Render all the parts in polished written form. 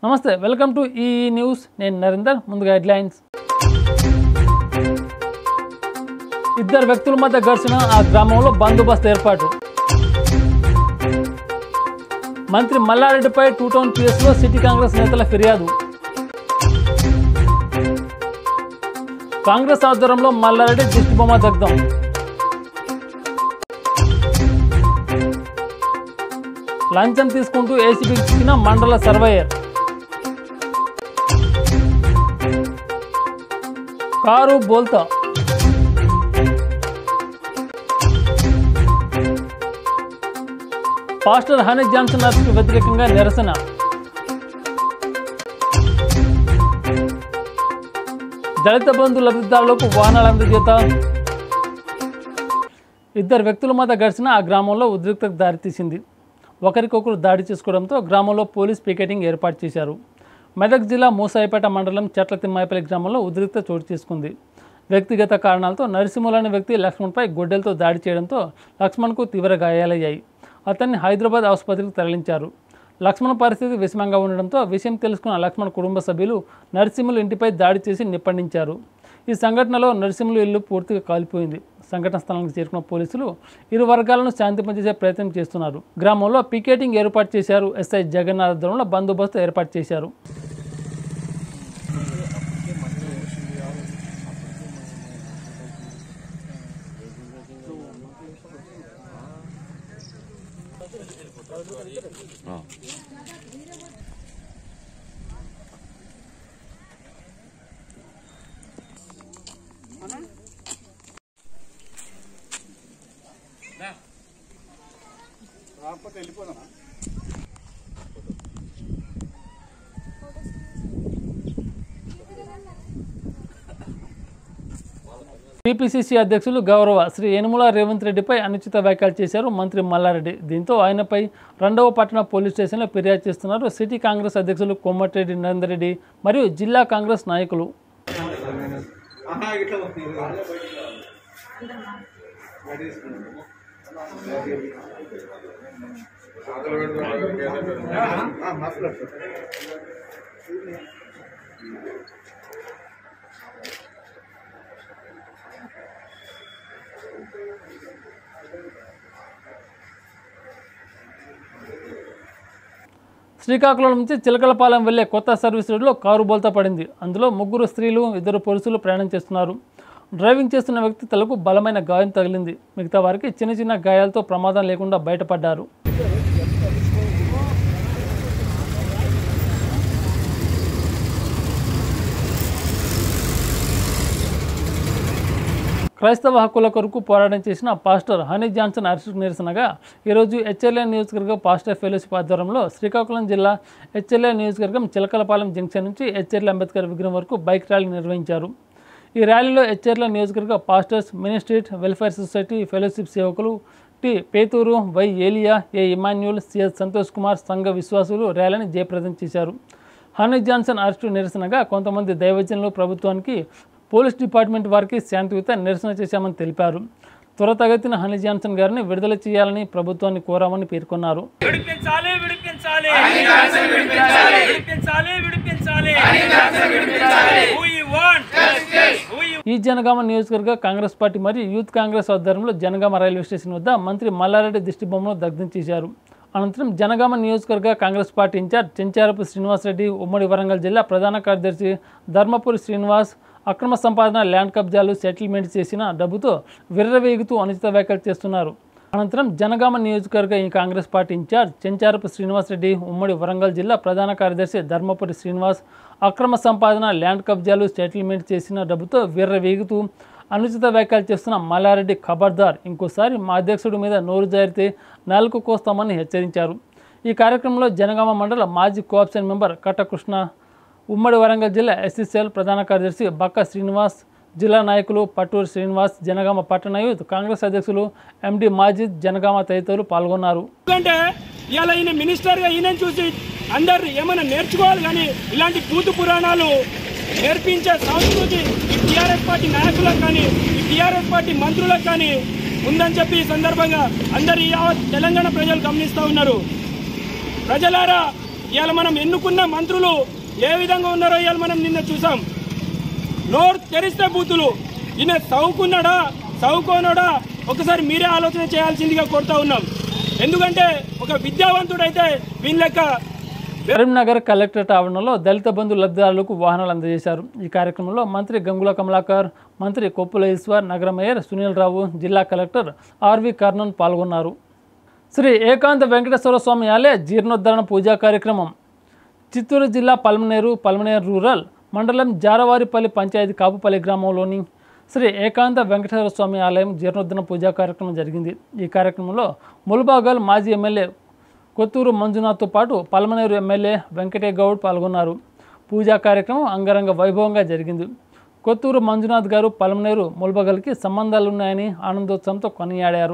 నమస్తే, welcome to ఈ news. నేను నరేందర్. ముందుగా హెడ్లైన్స్. ఇద్దరు వ్యక్తుల మధ్య ఘర్షణ, ఆ గ్రామంలో బందోబస్తు ఏర్పాటు. మంత్రి మల్లారెడ్డిపై 2 టౌన్ పిఎస్లో సిటీ కాంగ్రెస్ నేతల ఫిర్యాదు. కాంగ్రెస్ ఆధ్వర్యంలో మల్లారెడ్డి దిష్టిబొమ్మ దగ్ధం. లంచం తీసుకుంటూ ఏసీబీకి చిక్కిన మండల సర్వేయర్. కారు బోల్తా. పాస్టర్ హనీ జాన్సన్ అరెస్టుకు వ్యతిరేకంగా నిరసన. దళిత బంధు లబ్ధిదారులకు వాహనాల అందజేత. ఇద్దరు వ్యక్తుల మధ్య ఘర్షణ ఆ గ్రామంలో ఉద్రిక్తతకు దారితీసింది. ఒకరికొకరు దాడి చేసుకోవడంతో గ్రామంలో పోలీస్ పికెటింగ్ ఏర్పాటు చేశారు. మెదక్ జిల్లా మూసాయిపేట మండలం చెట్ల తిమ్మాయిపల్లి గ్రామంలో ఉద్రిక్తత చోటు చేసుకుంది. వ్యక్తిగత కారణాలతో నరసింహులు అనే వ్యక్తి లక్ష్మణ్పై గొడ్డలతో దాడి చేయడంతో లక్ష్మణ్కు తీవ్ర గాయాలయ్యాయి. అతన్ని హైదరాబాద్ ఆసుపత్రికి తరలించారు. లక్ష్మణ్ పరిస్థితి విషమంగా ఉండడంతో విషయం తెలుసుకున్న లక్ష్మణ్ కుటుంబ సభ్యులు నరసింహులు ఇంటిపై దాడి చేసి నిప్పండించారు. ఈ సంఘటనలో నరసింహులు ఇల్లు పూర్తిగా కాలిపోయింది. సంఘటన స్థలానికి చేరుకున్న పోలీసులు ఇరు వర్గాలను శాంతింపజేసే ప్రయత్నం చేస్తున్నారు. గ్రామంలో పికెటింగ్ ఏర్పాటు చేశారు. ఎస్ఐ జగన్నాథ్ ఆధ్వర్యంలో బందోబస్తు ఏర్పాటు చేశారు. టీపీసీసీ అధ్యక్షులు గౌరవ శ్రీ యనుమల రేవంత్ రెడ్డిపై అనుచిత వ్యాఖ్యలు చేశారు మంత్రి మల్లారెడ్డి. దీంతో ఆయనపై 2వ పట్టణ పోలీస్ స్టేషన్లో ఫిర్యాదు చేస్తున్నారు సిటీ కాంగ్రెస్ అధ్యక్షులు కోమటిరెడ్డి నరేందర్ రెడ్డి మరియు జిల్లా కాంగ్రెస్ నాయకులు. శ్రీకాకుళం నుంచి చిలకలపాలెం వెళ్లే కొత్త సర్వీస్ రోడ్లో కారు బోల్తా పడింది. అందులో 3 స్త్రీలు 2 పురుషులు ప్రయాణం చేస్తున్నారు. డ్రైవింగ్ చేస్తున్న వ్యక్తి తలకు బలమైన గాయం తగిలింది. మిగతా వారికి చిన్న చిన్న గాయాలతో ప్రమాదం లేకుండా బయటపడ్డారు. క్రైస్తవ హక్కుల కొరకు పోరాటం చేసిన పాస్టర్ హనీ జాన్సన్ అరెస్టుకు నిరసనగా ఈరోజు హెచ్ఎల్ఏ నియోజకవర్గ పాస్టర్ ఫెలోషిప్ ఆధ్వర్యంలో శ్రీకాకుళం జిల్లా హెచ్ఎల్ఏ నియోజకవర్గం చిలకలపాలెం జంక్షన్ నుంచి హెచ్ఎల్ అంబేద్కర్ విగ్రహం వరకు బైక్ ర్యాలీ నిర్వహించారు. ఈ ర్యాలీలో హెచ్ఎల్ఏ నియోజకవర్గ pastors, ministries welfare society fellowship సేవకులు T Peturu, Y Eliya, A Emmanuel, CS Santosh Kumar సంఘ విశ్వాసులు ర్యాలీని జయప్రదం చేశారు. హనీ జాన్సన్ అరెస్టు నిరసనగా కొంతమంది దైవజనులు ప్రభుత్వానికి, పోలీస్ డిపార్ట్మెంట్ వారికి శాంతియుత నిరసన చేశామని తెలిపారు. త్వరతగతిన హనీ జాన్సన్ గారిని విడుదల చేయాలని ప్రభుత్వాన్ని కోరామని పేర్కొన్నారు. ఈ జనగామ నియోజకవర్గ కాంగ్రెస్ పార్టీ మరియు యూత్ కాంగ్రెస్ ఆధ్వర్యంలో జనగామ రైల్వే స్టేషన్ వద్ద మంత్రి మల్లారెడ్డి దిష్టిబొమ్మను దగ్ధం చేశారు. అనంతరం జనగామ నియోజకవర్గ కాంగ్రెస్ పార్టీ ఇన్ఛార్జ్ చెంచారపు శ్రీనివాసరెడ్డి, ఉమ్మడి వరంగల్ జిల్లా ప్రధాన కార్యదర్శి ధర్మపురి శ్రీనివాస్ అక్రమ సంపాదన, ల్యాండ్ కబ్జాలు, సెటిల్మెంట్ చేసిన డబ్బుతో విర్రవేగుతూ అనుచిత వ్యాఖ్యలు చేస్తున్నారు. అనంతరం జనగామ నియోజకవర్గ కాంగ్రెస్ పార్టీ ఇన్ఛార్జ్ చెంచారపు శ్రీనివాసరెడ్డి, ఉమ్మడి వరంగల్ జిల్లా ప్రధాన కార్యదర్శి ధర్మపురి శ్రీనివాస్ అక్రమ సంపాదన, ల్యాండ్ కబ్జాలు, సెటిల్మెంట్ చేసిన డబ్బుతో విర్రవేగుతూ అనుచిత వ్యాఖ్యలు చేస్తున్న మల్లారెడ్డి ఖబర్దార్, ఇంకోసారి మా అధ్యక్షుడి మీద నోరు జారితే నాలుగు కోస్తామని హెచ్చరించారు. ఈ కార్యక్రమంలో జనగామ మండల మాజీ కోఆప్షన్ మెంబర్ కట్టకృష్ణ, ఉమ్మడి వరంగల్ జిల్లా ఎస్సీసీఎల్ ప్రధాన కార్యదర్శి బక్క శ్రీనివాస్, జిల్లా నాయకులు పట్టూరు శ్రీనివాస్, జనగామ పట్టణ యూత్ కాంగ్రెస్ అధ్యక్షులు ఎండి మాజిద్, జనగామ తదితరులు పాల్గొన్నారు. ఎందుకంటే ఇలా ఈయన మినిస్టర్గా ఈయన చూసి అందరు ఏమైనా నేర్చుకోవాలి, కానీ ఇలాంటి భూతు పురాణాలు నేర్పించే సంస్కృతి ఈ టీఆర్ఎస్ పార్టీ నాయకులకు కానీ ఈ టీఆర్ఎస్ పార్టీ మంత్రులకు కానీ ఉందని చెప్పి ఈ సందర్భంగా అందరు తెలంగాణ ప్రజలు గమనిస్తూ ఉన్నారు. ప్రజలారా, ఇవాళ మనం ఎన్నుకున్న మంత్రులు ఏ విధంగా ఉన్నారో ఇవాళ మనం నిన్న చూసాం. నోరు తెరిస్తే బూతులు. ఈయన చదువుకున్నాడా చదువుకోనోడా ఒకసారి మీరే ఆలోచన చేయాల్సిందిగా కోరుతా ఉన్నాం. ఎందుకంటే ఒక విద్యావంతుడైతే వీళ్ళ లెక్క. కరీంనగర్ కలెక్టరేట్ ఆవరణలో దళిత బంధు లబ్ధిదారులకు వాహనాలు అందజేశారు. ఈ కార్యక్రమంలో మంత్రి గంగుల కమలాకర్, మంత్రి కొప్పుల ఈశ్వర్, నగర మేయర్ సునీల్ రావు, జిల్లా కలెక్టర్ ఆర్వి కర్ణన్ పాల్గొన్నారు. శ్రీ ఏకాంత వెంకటేశ్వర స్వామి ఆలయ జీర్ణోద్ధరణ పూజా కార్యక్రమం చిత్తూరు జిల్లా పల్మనేరు రూరల్ మండలం జారవారిపల్లి పంచాయతీ కాపుపల్లి గ్రామంలోని శ్రీ ఏకాంత వెంకటేశ్వర స్వామి ఆలయం జీర్ణోద్ధరణ పూజా కార్యక్రమం జరిగింది. ఈ కార్యక్రమంలో ముల్బాగల్ మాజీ ఎమ్మెల్యే కొత్తూరు మంజునాథ్తో పాటు పల్మనేరు ఎమ్మెల్యే వెంకటేగౌడ్ పాల్గొన్నారు. పూజా కార్యక్రమం అంగరంగ వైభవంగా జరిగింది. కొత్తూరు మంజునాథ్ గారు పల్మనేరు ముల్బాగల్కి సంబంధాలున్నాయని ఆనందోత్సవంతో కొనియాడారు.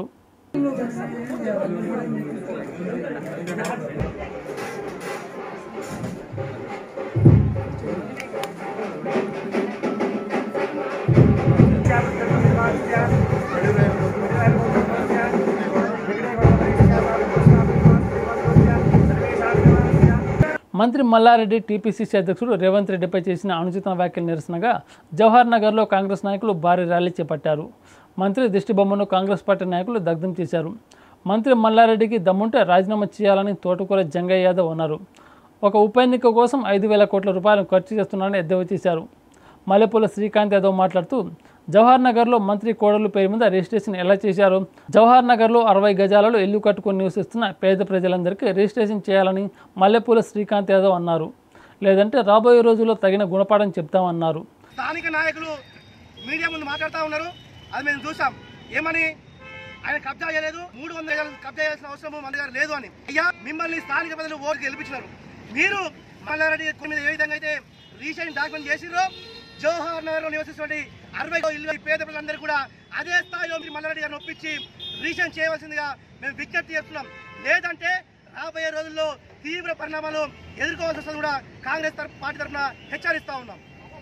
మంత్రి మల్లారెడ్డి టీపీసీసీ అధ్యక్షుడు రేవంత్ రెడ్డిపై చేసిన అనుచిత వ్యాఖ్యలు నిరసనగా జవహర్ నగర్లో కాంగ్రెస్ నాయకులు భారీ ర్యాలీ చేపట్టారు. మంత్రి దిష్టిబొమ్మను కాంగ్రెస్ పార్టీ నాయకులు దగ్ధం చేశారు. మంత్రి మల్లారెడ్డికి దమ్ముంటే రాజీనామా చేయాలని తోటకూర జంగయ్య యాదవ్ అన్నారు. ఒక ఉప ఎన్నిక కోసం 5,000 కోట్ల రూపాయలు ఖర్చు చేస్తున్నారని ఎద్దేవా చేశారు. మల్లెపూల శ్రీకాంత్ యాదవ్ మాట్లాడుతూ జవహర్ నగర్లో మంత్రి కోడలు పేరు మీద రిజిస్ట్రేషన్ ఎలా చేశారు? జవహర్ నగర్లో 60 గజాలలో ఇల్లు కట్టుకుని నివసిస్తున్న పేద ప్రజలందరికీ రిజిస్ట్రేషన్ చేయాలని మల్లెపూల శ్రీకాంత్ యాదవ్ అన్నారు. లేదంటే రాబోయే రోజుల్లో తగిన గుణపాఠం చెప్తామన్నారు. స్థానిక నాయకులు మీడియా ముందు మాట్లాడుతూ ఉన్నారు. అది మేము చూసాం. ఏమని ఆయన కబ్జా చేయలేదు, 300 గజాలు కబ్జా చేయాల్సిన అవసరం మన దగ్గర లేదు అని. అయ్యా, మిమ్మల్ని స్థానిక ప్రజలు ఓటు గెలిపించినారు. మీరు మల్లారెడ్డి మీద ఏ విధంగా అయితే రీసెంట్ డాక్యుమెంట్ చేసిరో జవహర్ నగర్ లో నివసిస్తున్న 60 ఇల్లు పేద ప్రజలందరూ కూడా అదే స్థాయిలో మీరు మల్లారెడ్డి గారిని ఒప్పించి రీసెంట్ చేయవలసిందిగా మేము విజ్ఞప్తి చేస్తున్నాం. లేదంటే రాబోయే రోజుల్లో తీవ్ర పరిణామాలు ఎదుర్కోవాల్సి వస్తుంది కూడా కాంగ్రెస్ పార్టీ తరఫున హెచ్చరిస్తా ఉన్నాం.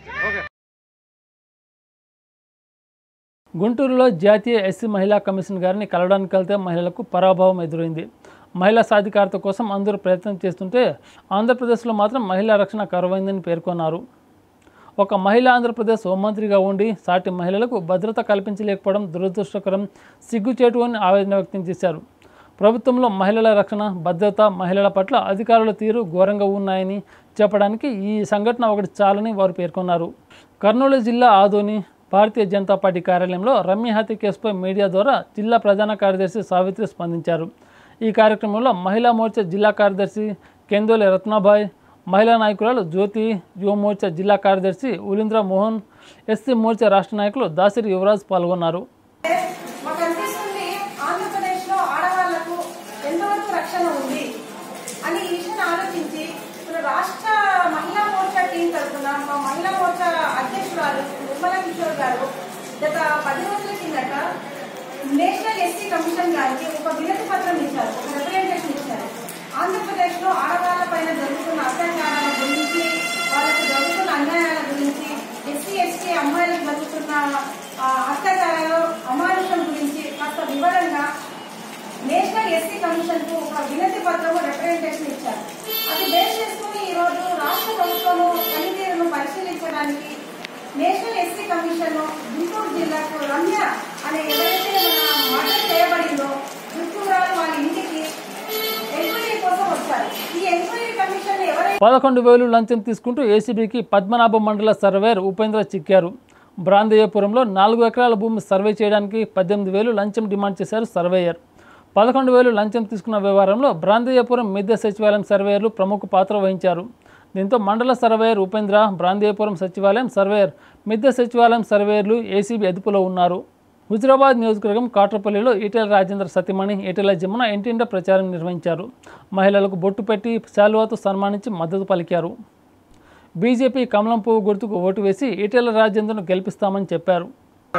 గుంటూరులో జాతీయ ఎస్సీ మహిళా కమిషన్ గారిని కలవడానికి వెళ్తే మహిళలకు పరాభవం ఎదురైంది. మహిళా సాధికారత కోసం అందరూ ప్రయత్నం చేస్తుంటే ఆంధ్రప్రదేశ్లో మాత్రం మహిళా రక్షణ కరువైందని పేర్కొన్నారు. ఒక మహిళ ఆంధ్రప్రదేశ్ హోంమంత్రిగా ఉండి సాటి మహిళలకు భద్రత కల్పించలేకపోవడం దురదృష్టకరం, సిగ్గుచేటు అని ఆవేదన వ్యక్తం చేశారు. ప్రభుత్వంలో మహిళల రక్షణ, భద్రత, మహిళల పట్ల అధికారుల తీరు ఘోరంగా ఉన్నాయని చెప్పడానికి ఈ సంఘటన ఒకటి చాలని వారు పేర్కొన్నారు. కర్నూలు జిల్లా ఆదోని భారతీయ జనతా పార్టీ కార్యాలయంలో రమ్య హత్య కేసుపై మీడియా ద్వారా జిల్లా ప్రధాన కార్యదర్శి సావిత్రి స్పందించారు. ఈ కార్యక్రమంలో మహిళా మోర్చా జిల్లా కార్యదర్శి కెందోలి రత్నాబాయ్, మహిళా నాయకురాలు జ్యోతి, యువ మోర్చా జిల్లా కార్యదర్శి ఉలీంద్ర మోహన్, ఎస్సీ మోర్చా రాష్ట్ర నాయకులు దాసిరి యువరాజ్ పాల్గొన్నారు. రాష్ట్ర మహిళా మోర్చా టీం తరఫున మా మహిళా మోర్చా అధ్యక్షురాలు నిర్మలా కిషోర్ గారు గత 10 రోజుల కిందట నేషనల్ ఎస్సీ కమిషన్ గారికి ఒక వినతి పత్రం ఇచ్చారు, ఒక రిప్రజెంటేషన్ ఇచ్చారు. ఆంధ్రప్రదేశ్ లో ఆడవాళ్ల పైన జరుగుతున్న అత్యాచారాల గురించి, వాళ్ళకు జరుగుతున్న అన్యాయాల గురించి, ఎస్సీ అమ్మాయిలకు జరుగుతున్న అత్యాచారాలు అమానుషం గురించి కాస్త వివరంగా నేషనల్ ఎస్సీ కమిషన్ కు ఒక వినతి పత్రము రిప్రజెంటేషన్ ఇచ్చారు. అది బేస్ చేసుకుని ఈ రోజు రాష్ట్ర ప్రభుత్వము పనితీరును పరిశీలించడానికి నేషనల్ ఎస్సీ కమిషన్ గుంటూరు జిల్లాకు రమ్య అనే ఎవరైతే మన మర్డర్ చేయబడిందో గుంటూరాలు వాళ్ళ ఇంటికి ఎంక్వైరీ కోసం వచ్చారు. ఈ ఎంక్వైరీ కమిషన్ 11,000 లంచం తీసుకుంటూ ఏసీబీకి పద్మనాభ మండల సర్వేయర్ ఉపేంద్ర చిక్కారు. బ్రాందేయపురంలో 4 ఎకరాల భూమి సర్వే చేయడానికి 18,000 లంచం డిమాండ్ చేశారు సర్వేయర్. 11,000 లంచం తీసుకున్న వ్యవహారంలో బ్రాందేయపురం మిద్దె సచివాలయం సర్వేయర్లు ప్రముఖ పాత్ర వహించారు. దీంతో మండల సర్వేయర్ ఉపేంద్ర, బ్రాందేయపురం సచివాలయం సర్వేయర్, మిద్దె సచివాలయం సర్వేయర్లు ఏసీబీ అదుపులో ఉన్నారు. హుజురాబాద్ నియోజకవర్గం కాట్రపల్లిలో ఈటెల రాజేంద్ర సతీమణి ఈటెల జమున ఇంటింట ప్రచారం నిర్వహించారు. మహిళలకు బొట్టు పెట్టి శాలువాతో సన్మానించి మద్దతు పలికారు. బీజేపీ కమలం పువ్వు గుర్తుకు ఓటు వేసి ఈటెల రాజేంద్రను గెలిపిస్తామని చెప్పారు.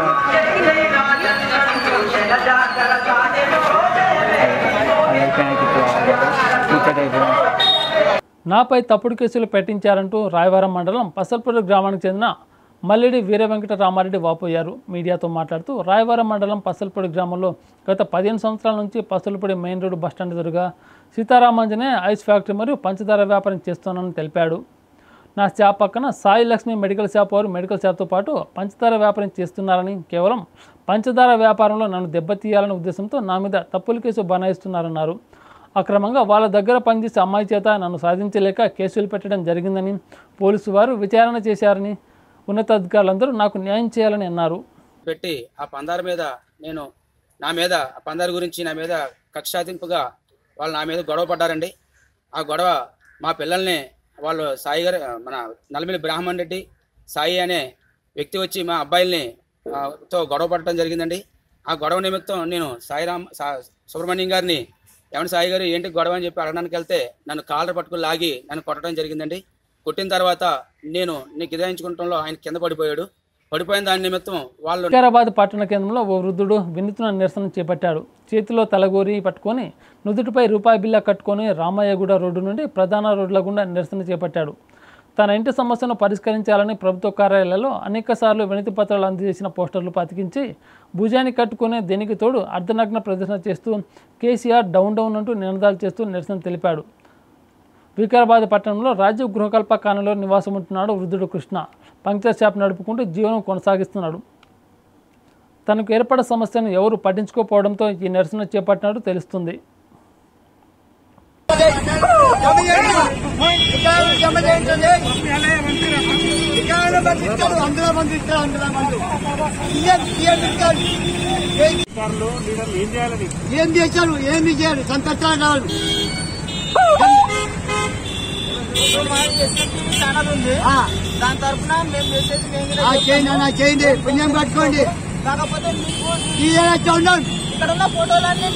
నాపై తప్పుడు కేసులు పెట్టించారంటూ రాయవరం మండలం పసల్పూడి గ్రామానికి చెందిన మల్లిడి వీర వెంకట రామారెడ్డి వాపోయారు. మీడియాతో మాట్లాడుతూ రాయవరం మండలం పసల్పూడి గ్రామంలో గత 15 సంవత్సరాల నుంచి పసల్పూడి మెయిన్ రోడ్డు బస్టాండ్ ఎదురుగా సీతారామాంజనే ఐస్ ఫ్యాక్టరీ మరియు పంచదార వ్యాపారం చేస్తున్నానని తెలిపాడు. నా షాప్ పక్కన సాయి లక్ష్మి మెడికల్ షాప్ వారు మెడికల్ షాప్తో పాటు పంచదార వ్యాపారం చేస్తున్నారని, కేవలం పంచదార వ్యాపారంలో నన్ను దెబ్బతీయాలనే ఉద్దేశంతో నా మీద తప్పుల కేసు బనాయిస్తున్నారన్నారు. అక్రమంగా వాళ్ళ దగ్గర పనిచేసే అమ్మాయి చేత నన్ను సాధించలేక కేసులు పెట్టడం జరిగిందని, పోలీసు వారు విచారణ చేశారని, ఉన్నతాధికారులందరూ నాకు న్యాయం చేయాలని అన్నారు. పెట్టి ఆ పందార మీద ఆ పందార గురించి నా మీద కక్షాదింపుగా వాళ్ళు నా మీద గొడవ పడ్డారండి. ఆ గొడవ మా పిల్లల్ని వాళ్ళు సాయి గారు, మన నల్లమిల్లి బ్రాహ్మణ్ రెడ్డి సాయి అనే వ్యక్తి వచ్చి మా అబ్బాయిల్ని తో గొడవ పడటం జరిగిందండి. ఆ గొడవ నిమిత్తం నేను సుబ్రహ్మణ్యం గారిని, ఏమన్నా సాయి గారు ఏంటి గొడవ అని చెప్పి అడగడానికి వెళ్తే నన్ను కాలర్ పట్టుకుని లాగి నన్ను కొట్టడం జరిగిందండి. కొట్టిన తర్వాత నీకు ఇదాయించుకుంటంలో ఆయన కింద పడిపోయిన దాని నిమిత్తం వాళ్ళు వికారాబాద్ పట్టణ కేంద్రంలో ఓ వృద్ధుడు వినూత్న నిరసన చేపట్టాడు. చేతిలో తలగోరి పట్టుకొని నుదుటిపై రూపాయి బిల్ల కట్టుకొని రామయ్యగూడ రోడ్డు నుండి ప్రధాన రోడ్ల గుండా నిరసన చేపట్టాడు. తన ఇంటి సమస్యను పరిష్కరించాలని ప్రభుత్వ కార్యాలయాల్లో అనేకసార్లు వినతి పత్రాలు అందజేసిన పోస్టర్లు అతికించి భుజాన్ని కట్టుకుని దీనికి తోడు అర్ధనగ్న ప్రదర్శన చేస్తూ కేసీఆర్ డౌన్ అంటూ నినాదాలు చేస్తూ నిరసన తెలిపాడు. వికారాబాద్ పట్టణంలో రాజీవ్ గృహకల్ప కాలనీలో నివాసం ఉంటున్నాడు వృద్ధుడు కృష్ణ. పంక్చర్ షాప్ నడుపుకుంటూ జీవనం కొనసాగిస్తున్నాడు. తనకు ఏర్పడే సమస్యను ఎవరు పట్టించుకోకపోవడంతో ఈ నిరసన చేపట్టినట్టు తెలుస్తుంది. ఏం చేశారు, ఏమి చేయాలి, సంతోషాలు కావాలి. దాని తరఫున మేము చేయండి, పుణ్యం కట్టుకోండి. కాకపోతే ఇక్కడ ఉన్న ఫోటోలన్నీ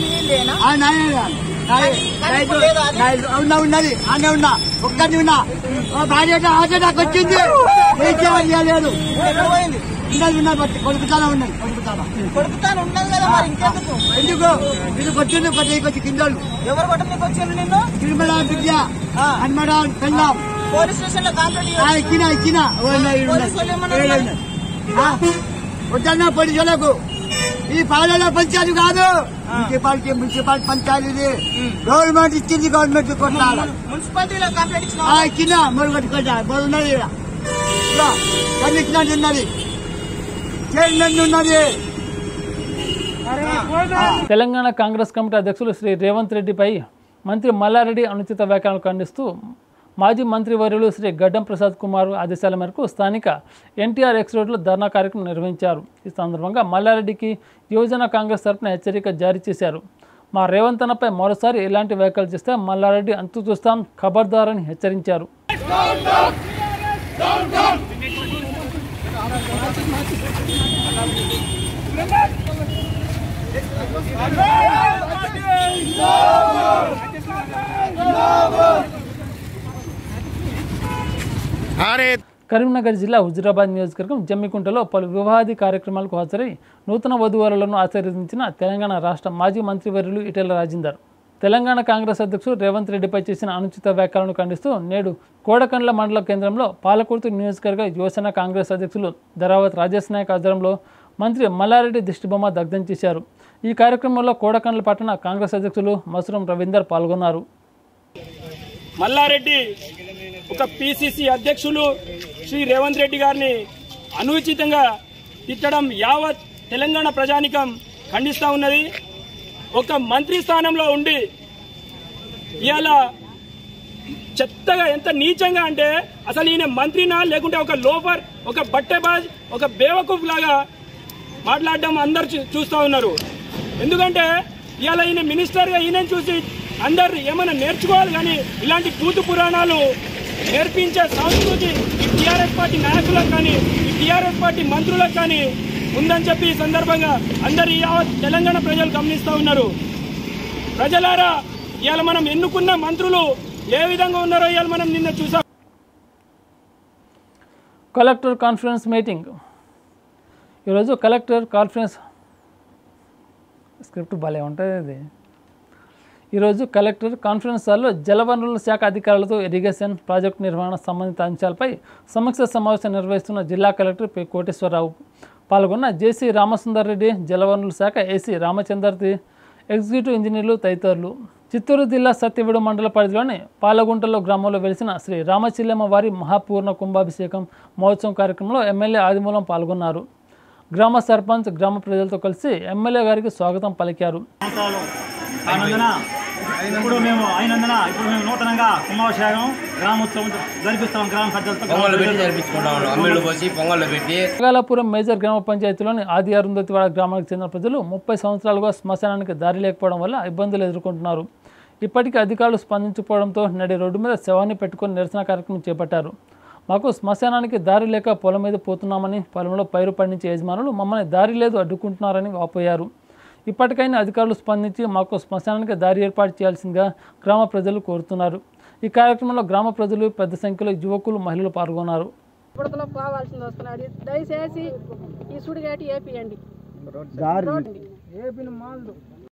ఉన్నది అనే ఉన్నా ఒక్కరిని ఉన్నా భార్య నాకు వచ్చింది లేదు కొడుకుతానే ఉన్నది కొడుకుతానే ఉన్నది కదా మరి ఇంకెందుకు ఎందుకు ఇది వచ్చింది కొట్టి కిందలు ఎవరు కొట్టడానికి వచ్చారు నిన్ను తిరుమల విద్య హనుమడ పెళ్ళాం పోలీస్ స్టేషన్ లో కంప్లైంట్ ఇచ్చిన వద్దన్నా పోలీసులకు ఈ పాలన పంచాయతీ కాదు మున్సిపాలిటీ పంచాయతీ గవర్నమెంట్ ఇచ్చింది గవర్నమెంట్ కొట్టాలి మున్సిపాలిటీలో కంప్లైంట్ ఇచ్చిన మొదలు కట్టుకుంటా ఉన్నది కమిషనర్ ఉన్నది చైర్మన్ ఉన్నది. తెలంగాణ కాంగ్రెస్ కమిటీ అధ్యక్షులు శ్రీ రేవంత్ రెడ్డిపై మంత్రి మల్లారెడ్డి అనుచిత వ్యాఖ్యలను ఖండిస్తూ మాజీ మంత్రివర్యులు శ్రీ గడ్డం ప్రసాద్ కుమార్ ఆదేశాల మేరకు స్థానిక ఎన్టీఆర్ ఎక్స్ రోడ్లో ధర్నా కార్యక్రమం నిర్వహించారు. ఈ సందర్భంగా మల్లారెడ్డికి యువజన కాంగ్రెస్ తరఫున హెచ్చరిక జారీ చేశారు. మా రేవంత్ అన్నపై మరోసారి ఇలాంటి వ్యాఖ్యలు చేస్తే మల్లారెడ్డి అంతు చూస్తాం, ఖబర్దార్ అని హెచ్చరించారు. కరీంనగర్ జిల్లా హుజురాబాద్ నియోజకవర్గం జమ్మికుంటలో పలు వివాహాది కార్యక్రమాలకు హాజరై నూతన వధువరులను ఆశీర్వదించిన తెలంగాణ రాష్ట్ర మాజీ మంత్రివర్యులు ఈటెల రాజేందర్ తెలంగాణ కాంగ్రెస్ అధ్యక్షుడు రేవంత్ రెడ్డిపై చేసిన అనుచిత వ్యాఖ్యలను ఖండిస్తూ నేడు కోడకండ్ల మండల కేంద్రంలో పాలకుర్తి నియోజకవర్గ యువసేన కాంగ్రెస్ అధ్యక్షులు ధరావత్ రాజేష్ నాయక్ ఆధ్వర్యంలో మంత్రి మల్లారెడ్డి దిష్టిబొమ్మ దగ్ధం చేశారు. ఈ కార్యక్రమంలో కోడకండ్ల పట్టణ కాంగ్రెస్ అధ్యక్షులు మసూరం రవీందర్ పాల్గొన్నారు. మల్లారెడ్డి ఒక పిసిసి అధ్యక్షులు శ్రీ రేవంత్ రెడ్డి గారిని అనుచితంగా తిట్టడం యావత్ తెలంగాణ ప్రజానికం ఖండిస్తూ ఉన్నది. ఒక మంత్రి స్థానంలో ఉండి ఇవాళ చెత్తగా ఎంత నీచంగా అంటే అసలు ఈయన మంత్రినా లేకుంటే ఒక లోఫర్, ఒక బట్టెబాజ్, ఒక బేవకూఫ్ లాగా మాట్లాడడం అందరు చూస్తూ ఉన్నారు. ఎందుకంటే ఇవాళ ఈయన మినిస్టర్గా ఈయన చూసి అందరు ఏమైనా నేర్చుకోవాలి, కానీ ఇలాంటి భూతు పురాణాలు నేర్పించే సంస్కృతి ఈ టీఆర్ఎస్ పార్టీ నాయకులకు కానీ ఈ టీఆర్ఎస్ పార్టీ మంత్రులకు కానీ ఉందని చెప్పి ఈ సందర్భంగా అందరు తెలంగాణ ప్రజలు గమనిస్తూ ఉన్నారు. ప్రజలారా, ఇవాళ మనం ఎన్నుకున్న మంత్రులు ఏ విధంగా ఉన్నారో ఇవాళ మనం నిన్న చూసాం. Collector conference meeting. ఈరోజు కలెక్టర్ కాన్ఫరెన్స్ స్క్రిప్ట్ భలే ఉంటుంది ఇది. ఈరోజు కలెక్టర్ కాన్ఫరెన్స్ హాల్లో జలవనరుల శాఖ అధికారులతో ఇరిగేషన్ ప్రాజెక్టు నిర్వహణ సంబంధిత అంశాలపై సమీక్ష సమావేశం నిర్వహిస్తున్న జిల్లా కలెక్టర్ పి కోటేశ్వరరావు పాల్గొన్న జేసీ రామసుందర్ రెడ్డి, జలవనరుల శాఖ ఏసీ రామచందర్తి, ఎగ్జిక్యూటివ్ ఇంజనీర్లు తదితరులు. చిత్తూరు జిల్లా సత్యవేడు మండల పరిధిలోని పాలగుంటలో గ్రామంలో వెలిసిన శ్రీ రామచిల్లమ్మ వారి మహాపూర్ణ కుంభాభిషేకం మహోత్సవం కార్యక్రమంలో ఎమ్మెల్యే ఆదిమూలం పాల్గొన్నారు. గ్రామ సర్పంచ్ గ్రామ ప్రజలతో కలిసి ఎమ్మెల్యే గారికి స్వాగతం పలికారు. ఇప్పుడు మేము నూతనంగా కుంభాభిషేకం గ్రామోత్సవం జరిపిస్తాం. గ్రామ ప్రజలతో నాగాలాపురం మేజర్ గ్రామ పంచాయతీలోని ఆది అరుంధతివాడ గ్రామానికి చెందిన ప్రజలు 30 సంవత్సరాలుగా శ్మశానానికి దారి లేకపోవడం వల్ల ఇబ్బందులు ఎదుర్కొంటున్నారు. ఇప్పటికీ అధికారులు స్పందించకపోవడంతో నేడు రోడ్డు మీద శవాన్ని పెట్టుకుని నిరసన కార్యక్రమం చేపట్టారు. మాకు శ్మశానానికి దారి లేక పొలం మీద పోతున్నామని, పొలంలో పైరు పండించే యజమానులు మమ్మల్ని దారి లేదు అడ్డుకుంటున్నారని వాపోయారు. ఇప్పటికైనా అధికారులు స్పందించి మాకు శ్మశానానికి దారి ఏర్పాటు చేయాల్సిందిగా గ్రామ ప్రజలు కోరుతున్నారు. ఈ కార్యక్రమంలో గ్రామ ప్రజలు పెద్ద సంఖ్యలో యువకులు, మహిళలు పాల్గొన్నారు. బుడతలో పోవాల్సింది వస్తున్నాడు. దయచేసి ఈ సుడిగాటి ఏపీయండి.